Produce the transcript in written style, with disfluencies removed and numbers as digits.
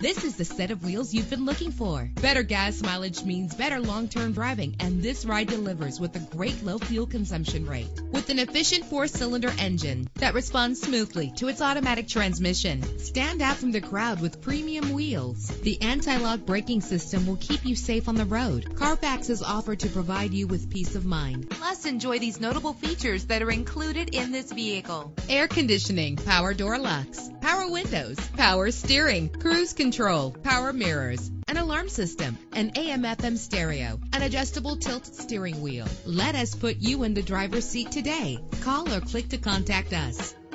This is the set of wheels you've been looking for. Better gas mileage means better long-term driving, and this ride delivers with a great low fuel consumption rate. With an efficient 4-cylinder engine that responds smoothly to its automatic transmission, stand out from the crowd with premium wheels. The anti-lock braking system will keep you safe on the road. Carfax is offered to provide you with peace of mind. Plus, enjoy these notable features that are included in this vehicle: air conditioning, power door locks, power windows, power steering, cruise control, power mirrors, an alarm system, an AM/FM stereo, an adjustable tilt steering wheel. Let us put you in the driver's seat today. Call or click to contact us.